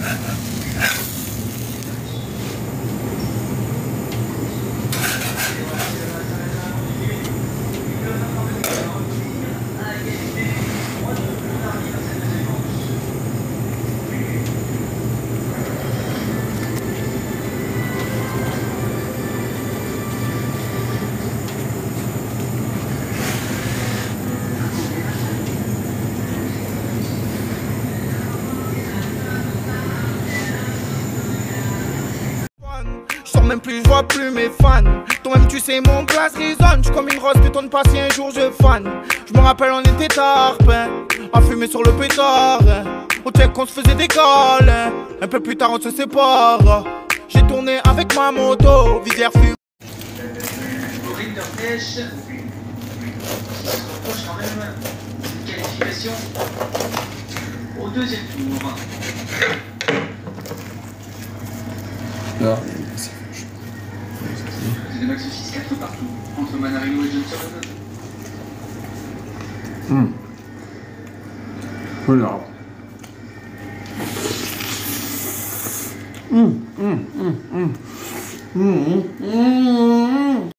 Même plus, je vois plus mes fans. Toi-même tu sais mon place résonne. J'suis comme une rose qui tourne pas si un jour je fan. Je me rappelle on était tard, à fumer sur le pétard. Au check qu'on se faisait des calls. Un peu plus tard on se sépare. J'ai tourné avec ma moto, visière fumée. Au Rinderpech, qui se rapproche quand même d'une qualification au deuxième tour. Là. C'est des max 6-4 partout, entre Manarino et Johnson. Voilà.